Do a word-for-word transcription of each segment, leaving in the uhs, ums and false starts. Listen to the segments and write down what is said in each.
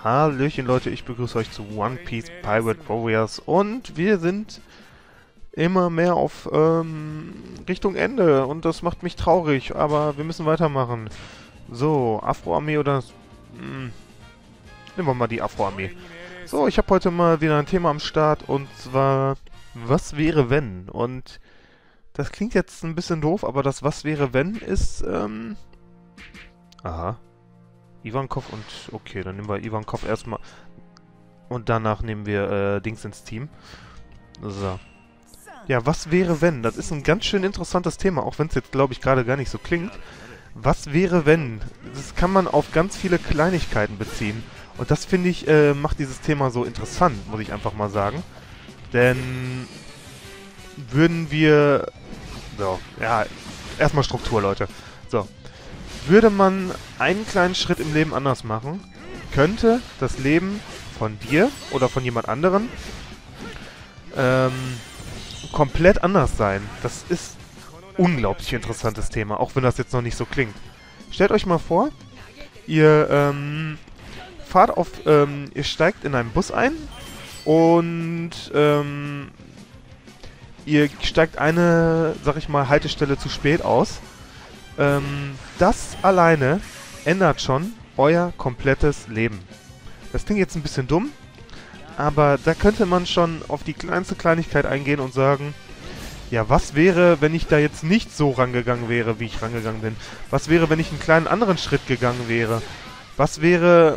Hallöchen Leute, ich begrüße euch zu One Piece Pirate Warriors und wir sind immer mehr auf ähm, Richtung Ende und das macht mich traurig, aber wir müssen weitermachen. So, Afro-Armee oder... Mh, nehmen wir mal die Afro-Armee. So, ich habe heute mal wieder ein Thema am Start und zwar, was wäre wenn? Und das klingt jetzt ein bisschen doof, aber das was wäre wenn ist, ähm... Aha. Ivankov und... Okay, dann nehmen wir Ivankov erstmal. Und danach nehmen wir äh, Dings ins Team. So. Ja, was wäre wenn? Das ist ein ganz schön interessantes Thema, auch wenn es jetzt, glaube ich, gerade gar nicht so klingt. Was wäre wenn? Das kann man auf ganz viele Kleinigkeiten beziehen. Und das, finde ich, äh, macht dieses Thema so interessant, muss ich einfach mal sagen. Denn würden wir... So, ja, erstmal Struktur, Leute. So. Würde man einen kleinen Schritt im Leben anders machen, könnte das Leben von dir oder von jemand anderem ähm, komplett anders sein. Das ist ein unglaublich interessantes Thema, auch wenn das jetzt noch nicht so klingt. Stellt euch mal vor, ihr ähm, fahrt auf, ähm, ihr steigt in einen Bus ein und ähm, ihr steigt eine, sag ich mal, Haltestelle zu spät aus. Ähm, das alleine ändert schon euer komplettes Leben. Das klingt jetzt ein bisschen dumm, aber da könnte man schon auf die kleinste Kleinigkeit eingehen und sagen, ja, was wäre, wenn ich da jetzt nicht so rangegangen wäre, wie ich rangegangen bin? Was wäre, wenn ich einen kleinen anderen Schritt gegangen wäre? Was wäre...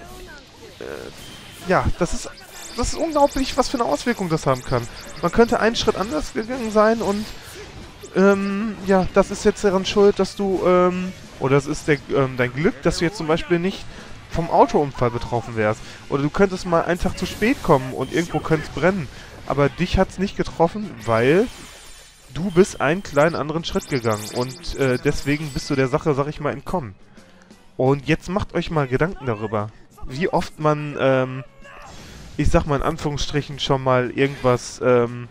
Äh, ja, das ist, das ist unglaublich, was für eine Auswirkung das haben kann. Man könnte einen Schritt anders gegangen sein und Ähm, ja, das ist jetzt daran schuld, dass du, ähm, oder es ist der, ähm, dein Glück, dass du jetzt zum Beispiel nicht vom Autounfall betroffen wärst. Oder du könntest mal einen Tag zu spät kommen und irgendwo könnte es brennen. Aber dich hat es nicht getroffen, weil du bist einen kleinen anderen Schritt gegangen. Und äh, deswegen bist du der Sache, sag ich mal, entkommen. Und jetzt macht euch mal Gedanken darüber, wie oft man, ähm, ich sag mal in Anführungsstrichen, schon mal irgendwas, ähm,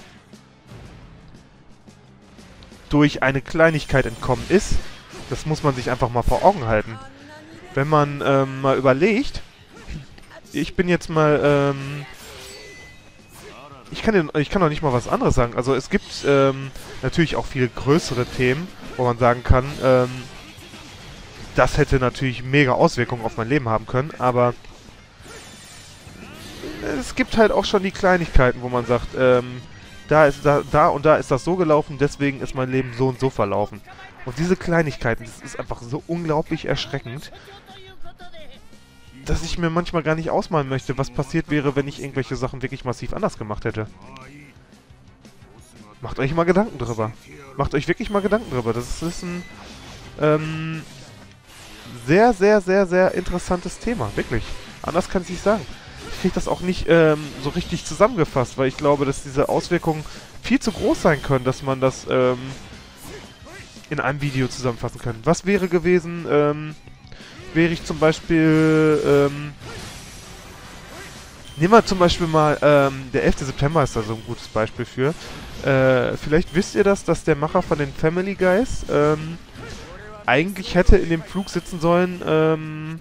durch eine Kleinigkeit entkommen ist. Das muss man sich einfach mal vor Augen halten. Wenn man ähm, mal überlegt, ich bin jetzt mal, ähm, ich kann, ich kann doch nicht mal was anderes sagen. Also es gibt ähm, natürlich auch viel größere Themen, wo man sagen kann, ähm, das hätte natürlich mega Auswirkungen auf mein Leben haben können, aber es gibt halt auch schon die Kleinigkeiten, wo man sagt, ähm, Da, ist, da, da und da ist das so gelaufen, deswegen ist mein Leben so und so verlaufen. Und diese Kleinigkeiten, das ist einfach so unglaublich erschreckend, dass ich mir manchmal gar nicht ausmalen möchte, was passiert wäre, wenn ich irgendwelche Sachen wirklich massiv anders gemacht hätte. Macht euch mal Gedanken drüber. Macht euch wirklich mal Gedanken drüber. Das ist ein ähm, sehr, sehr, sehr, sehr interessantes Thema. Wirklich. Anders kann ich nicht sagen. Ich kriege das auch nicht ähm, so richtig zusammengefasst, weil ich glaube, dass diese Auswirkungen viel zu groß sein können, dass man das ähm, in einem Video zusammenfassen kann. Was wäre gewesen, ähm, wäre ich zum Beispiel, ähm, nehmen wir zum Beispiel mal, ähm, der elfte September ist da so ein gutes Beispiel für. Äh, vielleicht wisst ihr das, dass der Macher von den Family Guys ähm, eigentlich hätte in dem Flug sitzen sollen, ähm,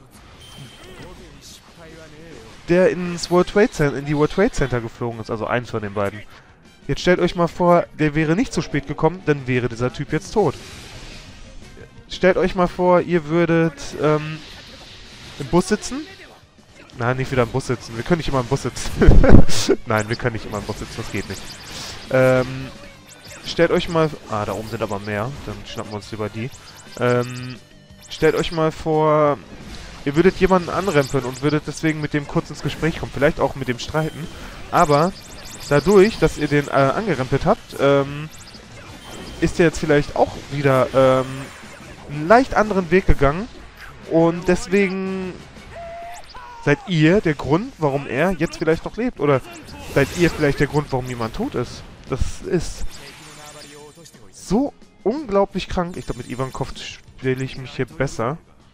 der ins World Trade Center, in die World Trade Center geflogen ist, also eins von den beiden. Jetzt stellt euch mal vor, der wäre nicht zu spät gekommen, dann wäre dieser Typ jetzt tot. Stellt euch mal vor, ihr würdet ähm, im Bus sitzen. Nein, nicht wieder im Bus sitzen. Wir können nicht immer im Bus sitzen. Nein, wir können nicht immer im Bus sitzen, das geht nicht. Ähm, stellt euch mal... Ah, da oben sind aber mehr. Dann schnappen wir uns lieber die. Ähm, stellt euch mal vor... Ihr würdet jemanden anrempeln und würdet deswegen mit dem kurz ins Gespräch kommen. Vielleicht auch mit dem streiten. Aber dadurch, dass ihr den äh, angerempelt habt, ähm, ist er jetzt vielleicht auch wieder ähm, einen leicht anderen Weg gegangen. Und deswegen seid ihr der Grund, warum er jetzt vielleicht noch lebt. Oder seid ihr vielleicht der Grund, warum jemand tot ist. Das ist so unglaublich krank. Ich glaube, mit Ivankov spiele ich mich hier besser.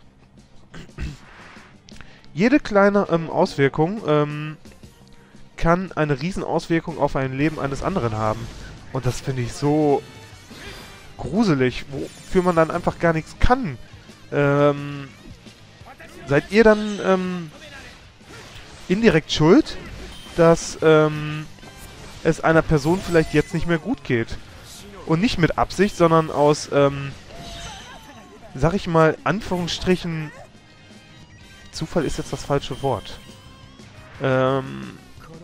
Jede kleine ähm, Auswirkung ähm, kann eine Riesenauswirkung auf ein Leben eines anderen haben. Und das finde ich so gruselig, wofür man dann einfach gar nichts kann. Ähm, seid ihr dann ähm, indirekt schuld, dass ähm, es einer Person vielleicht jetzt nicht mehr gut geht. Und nicht mit Absicht, sondern aus, ähm, sag ich mal, Anführungsstrichen, Zufall ist jetzt das falsche Wort. Ähm,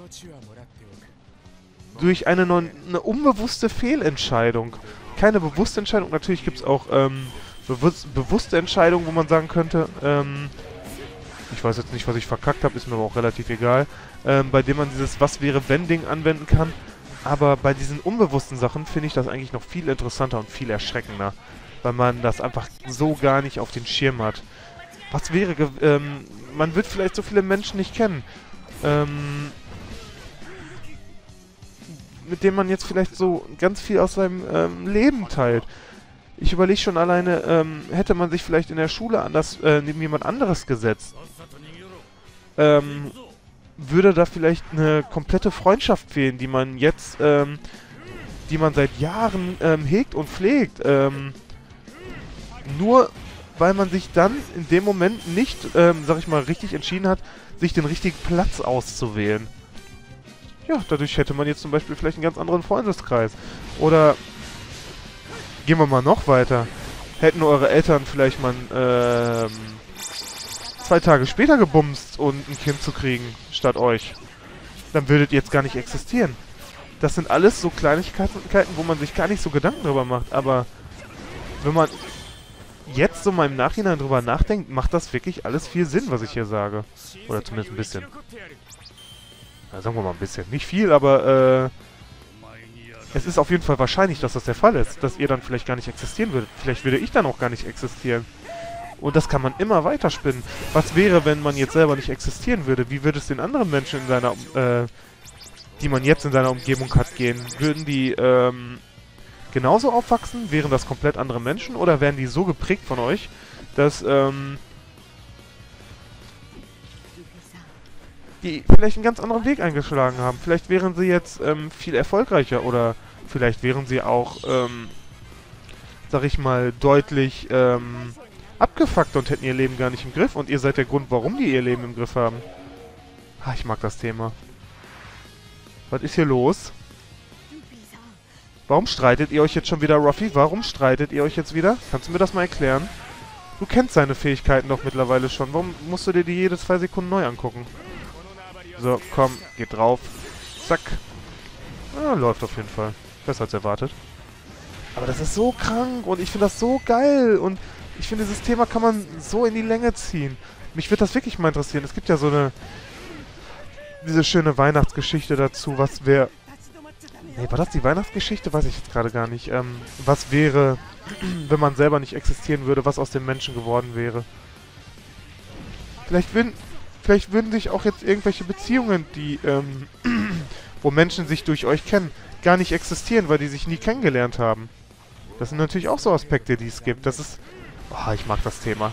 durch eine, non eine unbewusste Fehlentscheidung. Keine bewusste Entscheidung. Natürlich gibt es auch ähm, bewus bewusste Entscheidungen, wo man sagen könnte, ähm, ich weiß jetzt nicht, was ich verkackt habe, ist mir aber auch relativ egal, ähm, bei dem man dieses Was-wäre-wenn-Ding anwenden kann. Aber bei diesen unbewussten Sachen finde ich das eigentlich noch viel interessanter und viel erschreckender, weil man das einfach so gar nicht auf den Schirm hat. Was wäre, ähm, man wird vielleicht so viele Menschen nicht kennen, ähm, mit denen man jetzt vielleicht so ganz viel aus seinem ähm, Leben teilt. Ich überlege schon alleine, ähm, hätte man sich vielleicht in der Schule anders, äh, neben jemand anderes gesetzt, ähm, würde da vielleicht eine komplette Freundschaft fehlen, die man jetzt, ähm, die man seit Jahren ähm, hegt und pflegt. Ähm, nur weil man sich dann in dem Moment nicht, ähm, sag ich mal, richtig entschieden hat, sich den richtigen Platz auszuwählen. Ja, dadurch hätte man jetzt zum Beispiel vielleicht einen ganz anderen Freundeskreis. Oder gehen wir mal noch weiter. Hätten eure Eltern vielleicht mal ähm, zwei Tage später gebumst, um ein Kind zu kriegen, statt euch, dann würdet ihr jetzt gar nicht existieren. Das sind alles so Kleinigkeiten, wo man sich gar nicht so Gedanken drüber macht. Aber wenn man jetzt so mal im Nachhinein drüber nachdenkt, macht das wirklich alles viel Sinn, was ich hier sage. Oder zumindest ein bisschen. Ja, sagen wir mal ein bisschen. Nicht viel, aber äh, es ist auf jeden Fall wahrscheinlich, dass das der Fall ist. Dass ihr dann vielleicht gar nicht existieren würdet. Vielleicht würde ich dann auch gar nicht existieren. Und das kann man immer weiterspinnen. Was wäre, wenn man jetzt selber nicht existieren würde? Wie würde es den anderen Menschen in seiner, äh, die man jetzt in seiner Umgebung hat, gehen? Würden die, ähm, genauso aufwachsen? Wären das komplett andere Menschen? Oder wären die so geprägt von euch, dass, ähm, die vielleicht einen ganz anderen Weg eingeschlagen haben? Vielleicht wären sie jetzt, ähm, viel erfolgreicher. Oder vielleicht wären sie auch, ähm, sag ich mal, deutlich, ähm, abgefuckt und hätten ihr Leben gar nicht im Griff. Und ihr seid der Grund, warum die ihr Leben im Griff haben. Ah, ich mag das Thema. Was ist hier los? Warum streitet ihr euch jetzt schon wieder, Ruffy? Warum streitet ihr euch jetzt wieder? Kannst du mir das mal erklären? Du kennst seine Fähigkeiten doch mittlerweile schon. Warum musst du dir die jede zwei Sekunden neu angucken? So, komm, geht drauf. Zack. Ah, läuft auf jeden Fall. Besser als erwartet. Aber das ist so krank und ich finde das so geil und ich finde, dieses Thema kann man so in die Länge ziehen. Mich würde das wirklich mal interessieren. Es gibt ja so eine... diese schöne Weihnachtsgeschichte dazu. Was wäre... Nee, war das die Weihnachtsgeschichte? Weiß ich jetzt gerade gar nicht. Ähm, was wäre, wenn man selber nicht existieren würde, was aus dem Menschen geworden wäre? Vielleicht würden... Vielleicht würden sich auch jetzt irgendwelche Beziehungen, die... Ähm, wo Menschen sich durch euch kennen, gar nicht existieren, weil die sich nie kennengelernt haben. Das sind natürlich auch so Aspekte, die es gibt. Das ist... Oh, ich mag das Thema.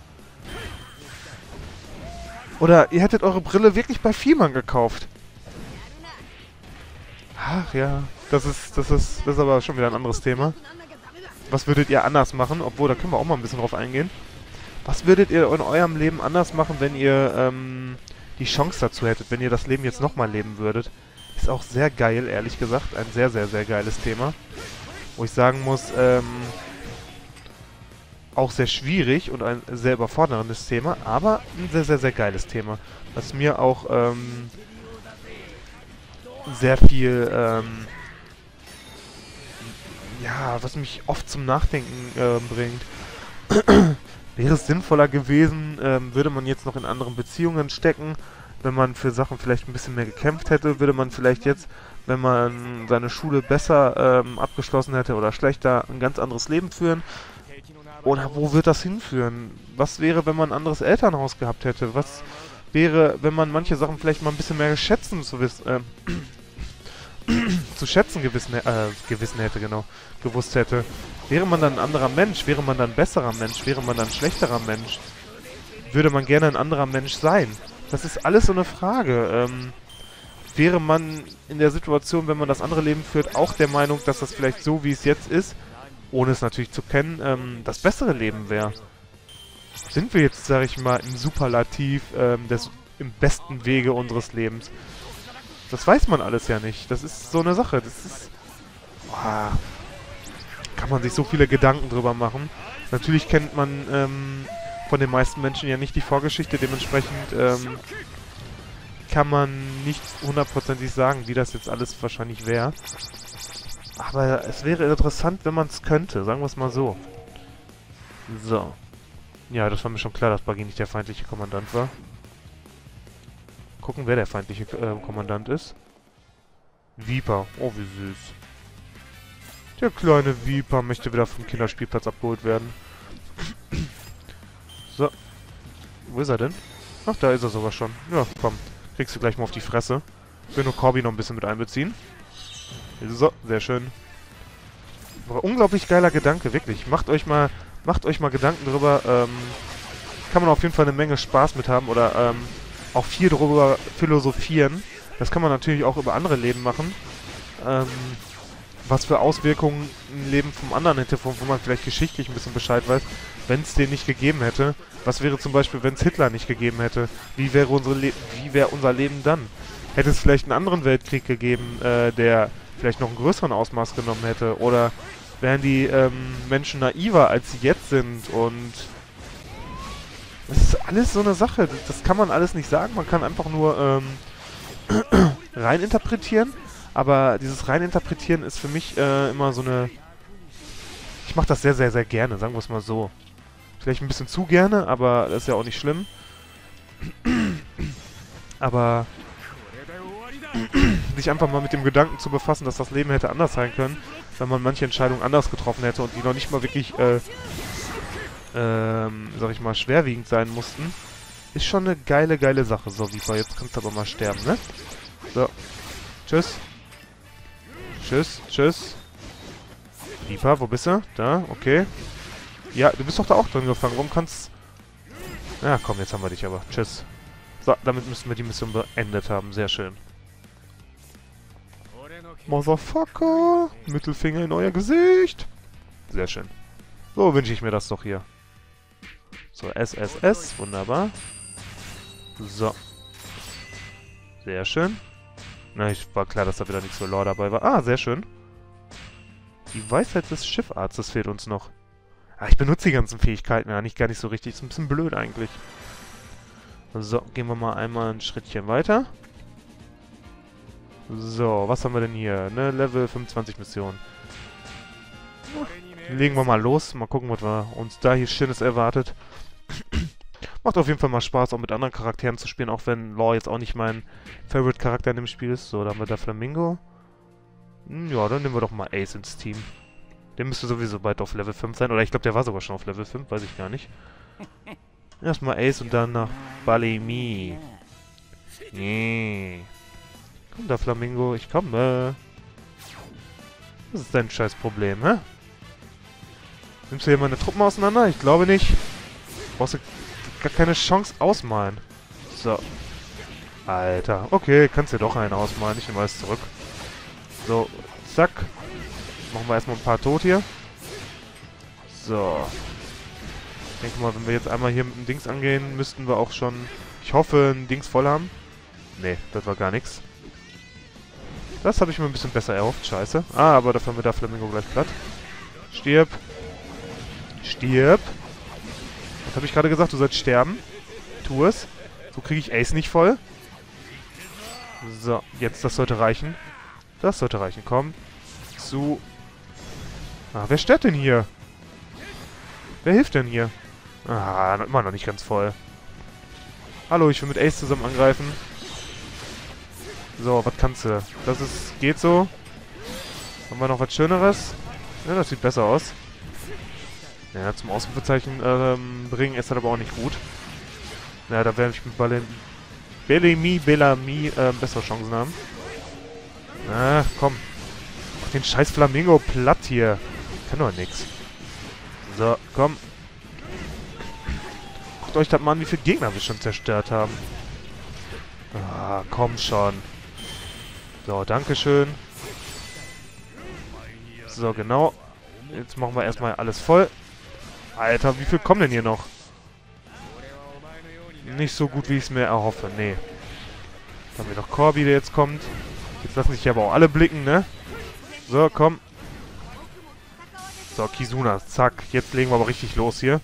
Oder ihr hättet eure Brille wirklich bei Fiemann gekauft. Ach ja, das ist, das ist, das ist aber schon wieder ein anderes Thema. Was würdet ihr anders machen? Obwohl, da können wir auch mal ein bisschen drauf eingehen. Was würdet ihr in eurem Leben anders machen, wenn ihr ähm, die Chance dazu hättet, wenn ihr das Leben jetzt nochmal leben würdet? Ist auch sehr geil, ehrlich gesagt. Ein sehr, sehr, sehr geiles Thema. Wo ich sagen muss, ähm... auch sehr schwierig und ein sehr überforderndes Thema, aber ein sehr, sehr, sehr geiles Thema. Was mir auch ähm, sehr viel, ähm, ja, was mich oft zum Nachdenken äh, bringt. Wäre es sinnvoller gewesen, ähm, würde man jetzt noch in anderen Beziehungen stecken, wenn man für Sachen vielleicht ein bisschen mehr gekämpft hätte, würde man vielleicht jetzt, wenn man seine Schule besser ähm, abgeschlossen hätte oder schlechter, ein ganz anderes Leben führen. Oder wo wird das hinführen? Was wäre, wenn man ein anderes Elternhaus gehabt hätte? Was wäre, wenn man manche Sachen vielleicht mal ein bisschen mehr schätzen zu wissen, äh, zu schätzen gewissen, äh, gewissen hätte, genau, gewusst hätte? Wäre man dann ein anderer Mensch? Wäre man dann ein besserer Mensch? Wäre man dann ein schlechterer Mensch? Würde man gerne ein anderer Mensch sein? Das ist alles so eine Frage. Ähm, wäre man in der Situation, wenn man das andere Leben führt, auch der Meinung, dass das vielleicht so, wie es jetzt ist, ohne es natürlich zu kennen, ähm, das bessere Leben wäre? Sind wir jetzt, sag ich mal, im Superlativ ähm, des im besten Wege unseres Lebens. Das weiß man alles ja nicht. Das ist so eine Sache. Das ist... Boah, kann man sich so viele Gedanken drüber machen. Natürlich kennt man ähm, von den meisten Menschen ja nicht die Vorgeschichte. Dementsprechend ähm, kann man nicht hundertprozentig sagen, wie das jetzt alles wahrscheinlich wäre. Aber es wäre interessant, wenn man es könnte. Sagen wir es mal so. So. Ja, das war mir schon klar, dass Buggy nicht der feindliche Kommandant war. Gucken, wer der feindliche äh, Kommandant ist. Viper. Oh, wie süß. Der kleine Viper möchte wieder vom Kinderspielplatz abgeholt werden. So. Wo ist er denn? Ach, da ist er sogar schon. Ja, komm. Kriegst du gleich mal auf die Fresse. Ich will nur Corby noch ein bisschen mit einbeziehen. So, sehr schön. Aber unglaublich geiler Gedanke, wirklich. Macht euch mal, macht euch mal Gedanken drüber. Ähm, kann man auf jeden Fall eine Menge Spaß mit haben oder ähm, auch viel darüber philosophieren. Das kann man natürlich auch über andere Leben machen. Ähm, was für Auswirkungen ein Leben vom anderen hätte, wo, wo man vielleicht geschichtlich ein bisschen Bescheid weiß, wenn es den nicht gegeben hätte. Was wäre zum Beispiel, wenn es Hitler nicht gegeben hätte? Wie wäre unsere Le wie wäre unser Leben dann? Hätte es vielleicht einen anderen Weltkrieg gegeben, äh, der vielleicht noch einen größeren Ausmaß genommen hätte? Oder wären die ähm, Menschen naiver, als sie jetzt sind? Und das ist alles so eine Sache. Das, das kann man alles nicht sagen. Man kann einfach nur ähm, reininterpretieren. Aber dieses Reininterpretieren ist für mich äh, immer so eine... Ich mache das sehr, sehr, sehr gerne, sagen wir es mal so. Vielleicht ein bisschen zu gerne, aber das ist ja auch nicht schlimm. Aber sich einfach mal mit dem Gedanken zu befassen, dass das Leben hätte anders sein können, wenn man manche Entscheidungen anders getroffen hätte und die noch nicht mal wirklich, äh, ähm, sag ich mal, schwerwiegend sein mussten, ist schon eine geile, geile Sache. So, Viper, jetzt kannst du aber mal sterben, ne? So. Tschüss. Tschüss, tschüss. Viper, wo bist du? Da, okay. Ja, du bist doch da auch drin gefangen. Warum kannst... Ja, komm, jetzt haben wir dich aber. Tschüss. So, damit müssen wir die Mission beendet haben. Sehr schön. Motherfucker! Mittelfinger in euer Gesicht! Sehr schön. So wünsche ich mir das doch hier. So, S S S. Wunderbar. So. Sehr schön. Na, ich war klar, dass da wieder nichts für Lore dabei war. Ah, sehr schön. Die Weisheit des Schiffarztes fehlt uns noch. Ah, ich benutze die ganzen Fähigkeiten ja nicht gar nicht so richtig. Ist ein bisschen blöd eigentlich. So, gehen wir mal einmal ein Schrittchen weiter. So, was haben wir denn hier? Ne, Level fünfundzwanzig Mission. Legen wir mal los. Mal gucken, was wir uns da hier Schönes erwartet. Macht auf jeden Fall mal Spaß, auch mit anderen Charakteren zu spielen, auch wenn Lore jetzt auch nicht mein Favorite-Charakter in dem Spiel ist. So, da haben wir da Flamingo. Hm, ja, dann nehmen wir doch mal Ace ins Team. Der müsste sowieso bald auf Level fünf sein. Oder ich glaube, der war sogar schon auf Level fünf, weiß ich gar nicht. Erstmal Ace und dann nach Balemi. Nee. Komm da, Flamingo, ich komme. Was ist dein scheiß Problem, hä? Nimmst du hier meine Truppen auseinander? Ich glaube nicht. Brauchst du gar keine Chance ausmalen. So. Alter. Okay, kannst dir doch einen ausmalen. Ich nehme alles zurück. So. Zack. Machen wir erstmal ein paar tot hier. So. Ich denke mal, wenn wir jetzt einmal hier mit dem Dings angehen, müssten wir auch schon, ich hoffe, ein Dings voll haben. Nee, das war gar nichts. Das habe ich mir ein bisschen besser erhofft. Scheiße. Ah, aber dafür haben wir da Flamingo gleich platt. Stirb. Stirb. Was habe ich gerade gesagt? Du sollst sterben. Tu es. So kriege ich Ace nicht voll. So, jetzt, das sollte reichen. Das sollte reichen. Komm. Zu. Ah, wer stört denn hier? Wer hilft denn hier? Ah, immer noch nicht ganz voll. Hallo, ich will mit Ace zusammen angreifen. So, was kannst du? Das ist... Geht so. Haben wir noch was Schöneres? Ja, das sieht besser aus. Ja, zum Ausrufezeichen ähm, bringen ist das aber auch nicht gut. Ja, da werde ich mit Ballen... Bellamy, Bellamy äh, bessere Chancen haben. Ah, komm. Mach den scheiß Flamingo platt hier. Kann doch nix. So, komm. Guckt euch das mal an, wie viele Gegner wir schon zerstört haben. Ah, komm schon. So, dankeschön. So, genau. Jetzt machen wir erstmal alles voll. Alter, wie viel kommen denn hier noch? Nicht so gut, wie ich es mir erhoffe. Nee. Dann haben wir noch Corby, der jetzt kommt. Jetzt lassen sich aber auch alle blicken, ne? So, komm. So, Kizuna. Zack. Jetzt legen wir aber richtig los hier.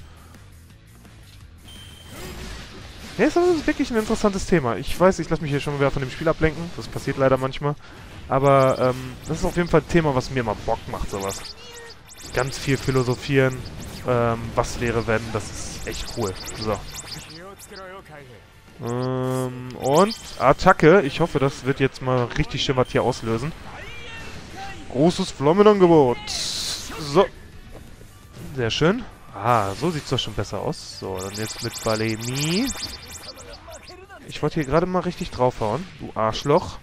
Ja, das ist wirklich ein interessantes Thema. Ich weiß, ich lasse mich hier schon wieder von dem Spiel ablenken. Das passiert leider manchmal. Aber ähm, das ist auf jeden Fall ein Thema, was mir immer Bock macht, sowas. Ganz viel philosophieren. Ähm, was wäre, wenn? Das ist echt cool. So. Ähm, und Attacke. Ich hoffe, das wird jetzt mal richtig schön was hier auslösen. Großes Flammenangebot. So. Sehr schön. Ah, so sieht es doch schon besser aus. So, dann jetzt mit Balemi. Ich wollte hier gerade mal richtig draufhauen. Du Arschloch.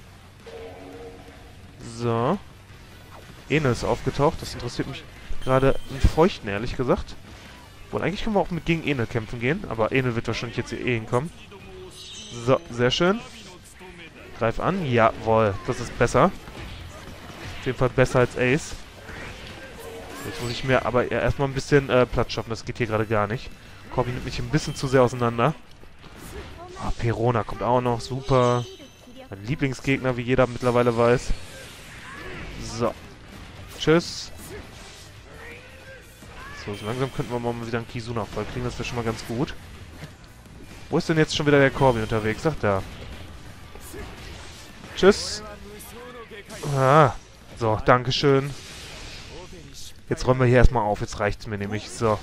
So. Ene ist aufgetaucht. Das interessiert mich gerade im Feuchten, ehrlich gesagt. Wohl, eigentlich können wir auch mit gegen Ene kämpfen gehen. Aber Ene wird wahrscheinlich jetzt hier eh hinkommen. So, sehr schön. Greif an. Jawohl, das ist besser. Auf jeden Fall besser als Ace. Jetzt muss ich mir aber erstmal ein bisschen äh, Platz schaffen. Das geht hier gerade gar nicht. Corby nimmt mich ein bisschen zu sehr auseinander. Oh, Perona kommt auch noch. Super. Mein Lieblingsgegner, wie jeder mittlerweile weiß. So. Tschüss. So, so langsam könnten wir mal wieder einen Kizuna voll kriegen. Das wäre schon mal ganz gut. Wo ist denn jetzt schon wieder der Corby unterwegs? Ach, da. Tschüss. Ah. So, dankeschön. Jetzt räumen wir hier erstmal auf. Jetzt reicht's mir nämlich. So.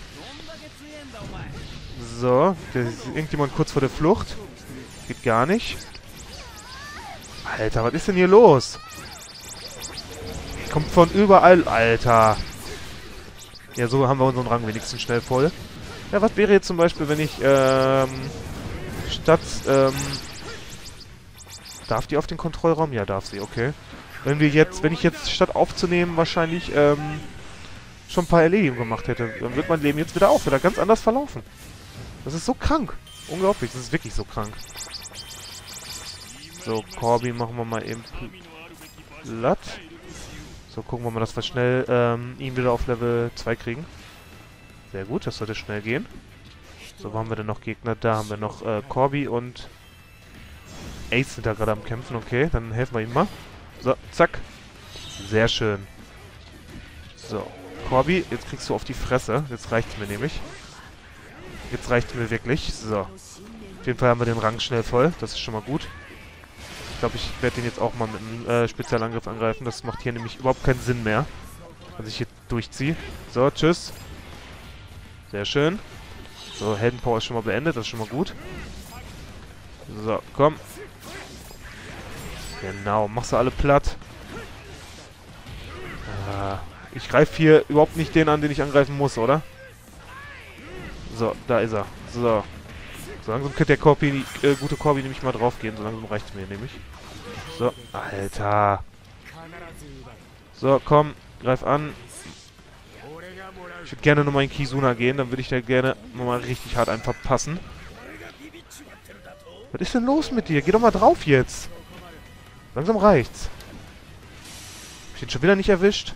So. Da ist irgendjemand kurz vor der Flucht. Geht gar nicht. Alter, was ist denn hier los? Kommt von überall. Alter. Ja, so haben wir unseren Rang wenigstens schnell voll. Ja, was wäre jetzt zum Beispiel, wenn ich, ähm... statt, ähm... darf die auf den Kontrollraum? Ja, darf sie. Okay. Wenn wir jetzt, wenn ich jetzt statt aufzunehmen wahrscheinlich, ähm... schon ein paar Erledigungen gemacht hätte, dann wird mein Leben jetzt wieder auch wieder ganz anders verlaufen. Das ist so krank. Unglaublich, das ist wirklich so krank. So, Corby machen wir mal eben platt. So, gucken wir mal, dass wir schnell ähm, ihn wieder auf Level zwei kriegen. Sehr gut, das sollte schnell gehen. So, wo haben wir denn noch Gegner? Da haben wir noch äh, Corby und Ace sind da gerade am Kämpfen. Okay, dann helfen wir ihm mal. So, zack. Sehr schön. So. Corby, jetzt kriegst du auf die Fresse. Jetzt reicht's mir nämlich. Jetzt reicht's mir wirklich. So. Auf jeden Fall haben wir den Rang schnell voll. Das ist schon mal gut. Ich glaube, ich werde den jetzt auch mal mit einem äh, Spezialangriff angreifen. Das macht hier nämlich überhaupt keinen Sinn mehr, dass ich hier durchziehe. So, tschüss. Sehr schön. So, Heldenpower ist schon mal beendet. Das ist schon mal gut. So, komm. Genau, machst du alle platt. Ah. Ich greife hier überhaupt nicht den an, den ich angreifen muss, oder? So, da ist er. So. So langsam könnte der Corby, äh, gute Corby nämlich mal drauf gehen. So langsam reicht es mir nämlich. So, Alter. So, komm. Greif an. Ich würde gerne nochmal in Kizuna gehen. Dann würde ich da gerne nochmal richtig hart einen verpassen. Was ist denn los mit dir? Geh doch mal drauf jetzt. Langsam reicht's. Hab ich den schon wieder nicht erwischt?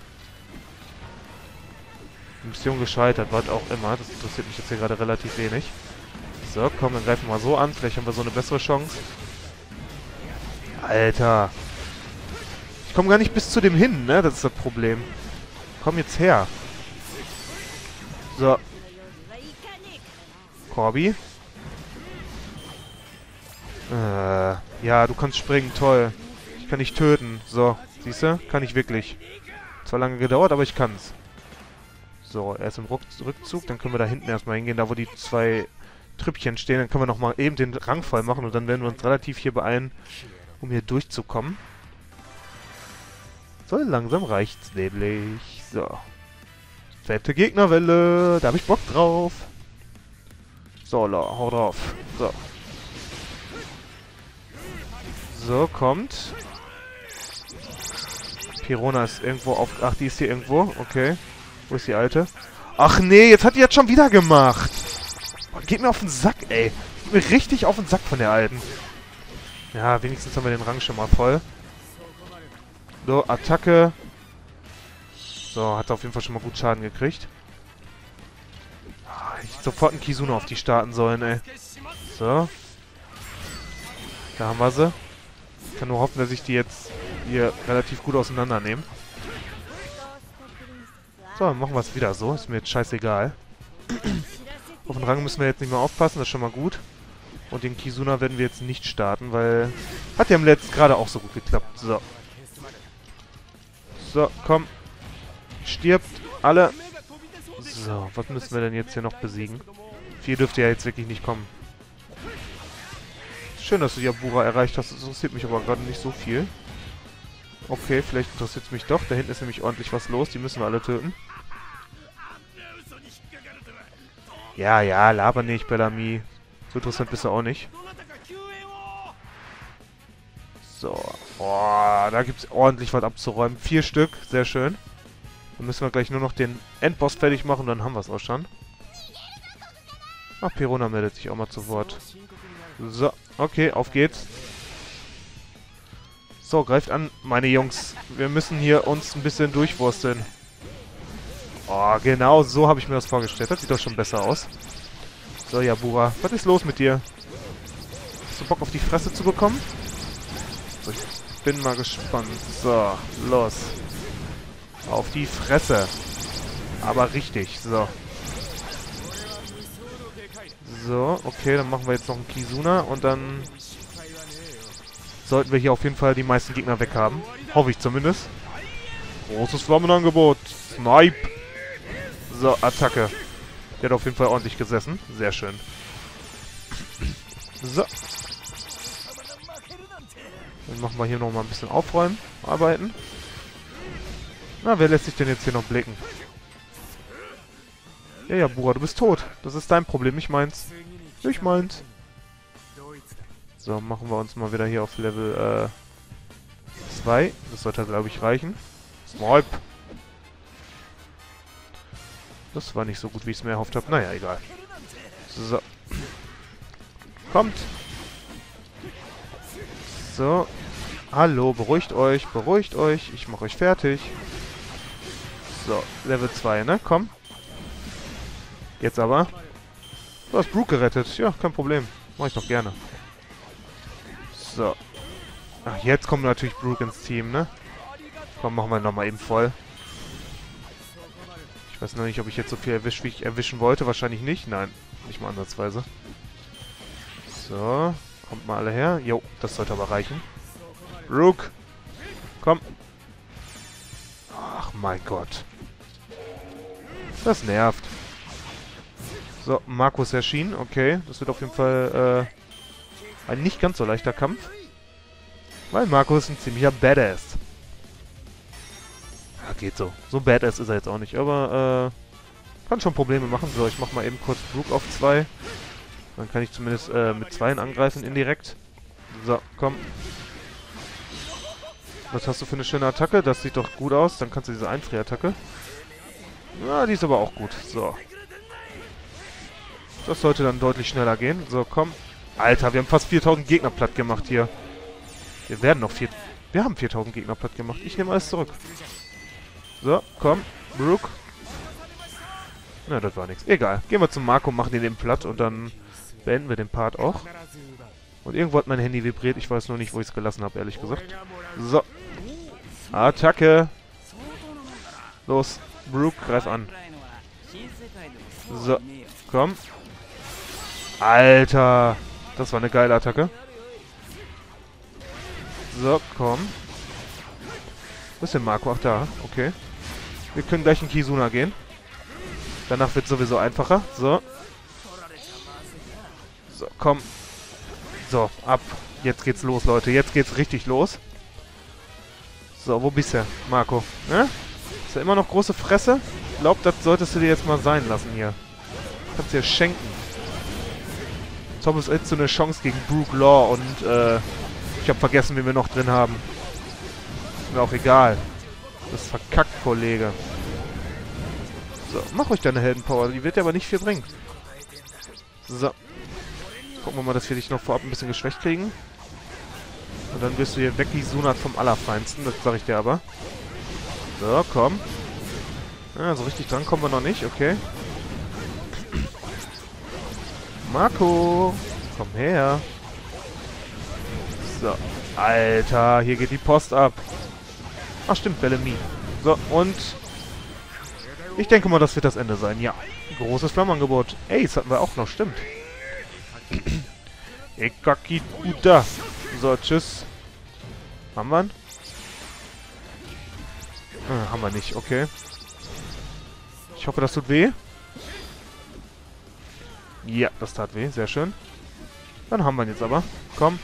Mission gescheitert, was auch immer. Das interessiert mich jetzt hier gerade relativ wenig. So, komm, dann greifen wir mal so an. Vielleicht haben wir so eine bessere Chance. Alter. Ich komme gar nicht bis zu dem hin, ne? Das ist das Problem. Komm jetzt her. So. Corby. Äh, ja, du kannst springen, toll. Ich kann dich töten. So, siehst du? Kann ich wirklich. Zwar lange gedauert, aber ich kann's. So, erst im Ruck Rückzug, dann können wir da hinten erstmal hingehen, da wo die zwei Trüppchen stehen. Dann können wir nochmal eben den Rang voll machen und dann werden wir uns relativ hier beeilen, um hier durchzukommen. So, langsam reicht's nämlich. So. Fette Gegnerwelle, da habe ich Bock drauf. So, la, hau drauf. So. So, kommt. Perona ist irgendwo auf... Ach, die ist hier irgendwo. Okay. Wo ist die alte? Ach nee, jetzt hat die jetzt schon wieder gemacht. Boah, geht mir auf den Sack, ey. Geht mir richtig auf den Sack von der alten. Ja, wenigstens haben wir den Rang schon mal voll. So, Attacke. So, hat auf jeden Fall schon mal gut Schaden gekriegt. Ah, ich hätte sofort einen Kizuna auf die starten sollen, ey. So. Da haben wir sie. Ich kann nur hoffen, dass ich die jetzt hier relativ gut auseinandernehmen. So, dann machen wir es wieder so. Ist mir jetzt scheißegal. Auf den Rang müssen wir jetzt nicht mehr aufpassen, das ist schon mal gut. Und den Kizuna werden wir jetzt nicht starten, weil... Hat ja im letzten gerade auch so gut geklappt. So. So, komm. Stirbt alle. So, was müssen wir denn jetzt hier noch besiegen? Vier dürfte ja jetzt wirklich nicht kommen. Schön, dass du Yabura erreicht hast. Das interessiert mich aber gerade nicht so viel. Okay, vielleicht interessiert es mich doch. Da hinten ist nämlich ordentlich was los. Die müssen wir alle töten. Ja, ja, laber nicht, Bellamy. So interessant bist du auch nicht. So. Oh, da gibt es ordentlich was abzuräumen. Vier Stück, sehr schön. Dann müssen wir gleich nur noch den Endboss fertig machen, dann haben wir es auch schon. Ach, Perona meldet sich auch mal zu Wort. So, okay, auf geht's. So, greift an, meine Jungs. Wir müssen hier uns ein bisschen durchwursteln. Oh, genau, so habe ich mir das vorgestellt. Das sieht doch schon besser aus. So, Yabura, was ist los mit dir? Hast du Bock auf die Fresse zu bekommen? So, ich bin mal gespannt. So, los. Auf die Fresse. Aber richtig, so. So, okay, dann machen wir jetzt noch einen Kizuna und dann sollten wir hier auf jeden Fall die meisten Gegner weghaben. Hoffe ich zumindest. Großes Flammenangebot. Snipe. So, Attacke. Der hat auf jeden Fall ordentlich gesessen. Sehr schön. So. Dann machen wir hier nochmal ein bisschen aufräumen. Arbeiten. Na, wer lässt sich denn jetzt hier noch blicken? Ja, ja, Bura, du bist tot. Das ist dein Problem, ich meins. Ich meins. So, machen wir uns mal wieder hier auf Level zwei. Äh, das sollte, glaube ich, reichen. Snipe. Das war nicht so gut, wie ich es mir erhofft habe. Naja, egal. So. Kommt. So. Hallo, beruhigt euch, beruhigt euch. Ich mache euch fertig. So, Level zwei, ne? Komm. Jetzt aber. Du hast Brooke gerettet. Ja, kein Problem. Mach ich doch gerne. So. Ach, jetzt kommt natürlich Brooke ins Team, ne? Komm, machen wir nochmal eben voll. Ich weiß noch nicht, ob ich jetzt so viel erwische, wie ich erwischen wollte. Wahrscheinlich nicht. Nein, nicht mal ansatzweise. So. Kommt mal alle her. Jo, das sollte aber reichen. Brooke. Komm. Ach, mein Gott. Das nervt. So, Markus erschien. Okay, das wird auf jeden Fall äh, ein nicht ganz so leichter Kampf. Weil Markus ist ein ziemlicher Badass. Ja, geht so. So Badass ist er jetzt auch nicht, aber äh, kann schon Probleme machen. So, ich mach mal eben kurz Brooke auf zwei. Dann kann ich zumindest äh, mit zweien angreifen indirekt. So, komm. Was hast du für eine schöne Attacke? Das sieht doch gut aus. Dann kannst du diese Einfrierattacke. Ja, die ist aber auch gut. So. Das sollte dann deutlich schneller gehen. So, komm. Alter, wir haben fast viertausend Gegner platt gemacht hier. Wir werden noch vier... Wir haben viertausend Gegner platt gemacht. Ich nehme alles zurück. So, komm. Brooke. Na, das war nichts. Egal. Gehen wir zum Marco, machen den eben platt und dann beenden wir den Part auch. Und irgendwo hat mein Handy vibriert. Ich weiß nur nicht, wo ich es gelassen habe, ehrlich gesagt. So. Attacke. Los. Brooke, greif an. So. Komm. Alter. Das war eine geile Attacke. So, komm. Wo ist denn Marco? Ach, da. Okay. Wir können gleich in Kizuna gehen. Danach wird es sowieso einfacher. So. So, komm. So, ab. Jetzt geht's los, Leute. Jetzt geht's richtig los. So, wo bist du, Marco? Ne? Ist ja immer noch große Fresse? Ich glaube, das solltest du dir jetzt mal sein lassen hier. Kannst dir schenken. Jetzt haben wir jetzt so eine Chance gegen Brooke Law und äh, ich habe vergessen, wen wir noch drin haben. Ist mir auch egal. Das ist verkackt, Kollege. So, mach ruhig deine Heldenpower. Die wird dir aber nicht viel bringen. So. Gucken wir mal, dass wir dich noch vorab ein bisschen geschwächt kriegen. Und dann wirst du hier weggesunert vom Allerfeinsten. Das sag ich dir aber. So, komm. Ja, so richtig dran kommen wir noch nicht. Okay. Marco, komm her. So. Alter, hier geht die Post ab. Ach stimmt, Bellamy. So, und... Ich denke mal, das wird das Ende sein, ja. Großes Flammenangebot. Ey, das hatten wir auch noch, stimmt. Ekaki Uda. So, tschüss. Haben wir ihn? Äh, haben wir nicht, okay. Ich hoffe, das tut weh. Ja, das tat weh, sehr schön. Dann haben wir ihn jetzt aber. Komm.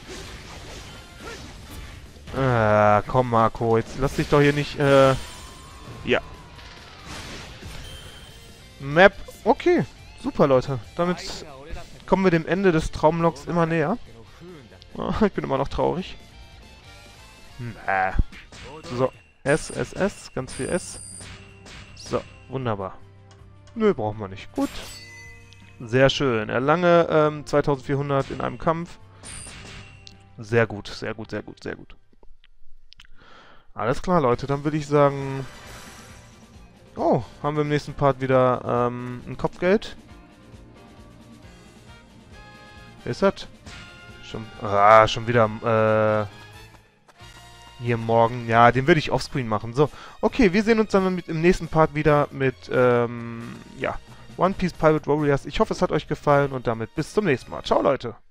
Äh, komm, Marco. Jetzt lass dich doch hier nicht, äh... Ja. Map. Okay. Super, Leute. Damit kommen wir dem Ende des Traumloks immer näher. Oh, ich bin immer noch traurig. Äh. So. S, S, S. Ganz viel S. So. Wunderbar. Nö, brauchen wir nicht. Gut. Sehr schön. Erlange ähm, zweitausendvierhundert in einem Kampf. Sehr gut, sehr gut, sehr gut, sehr gut. Alles klar, Leute. Dann würde ich sagen... Oh, haben wir im nächsten Part wieder ähm, ein Kopfgeld. Wer ist das? Schon, ah, schon wieder äh, hier morgen. Ja, den würde ich offscreen machen. So, okay, wir sehen uns dann mit, im nächsten Part wieder mit ähm, ja, One Piece Pirate Warriors. Ich hoffe, es hat euch gefallen und damit bis zum nächsten Mal. Ciao, Leute.